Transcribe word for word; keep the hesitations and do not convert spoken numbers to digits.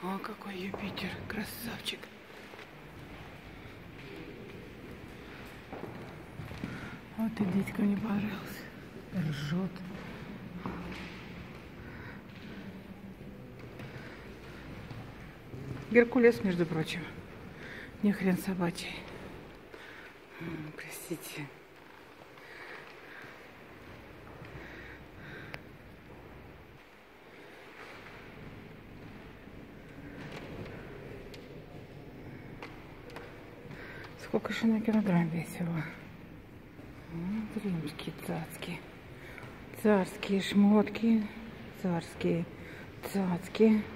О, какой Юпитер, красавчик. Вот и дядька мне понравился. Ржет. Геркулес, между прочим. Не хрен собачий. Простите. Сколько же на килограмм весила? Вот римские цацки. Царские шмотки. Царские цацки.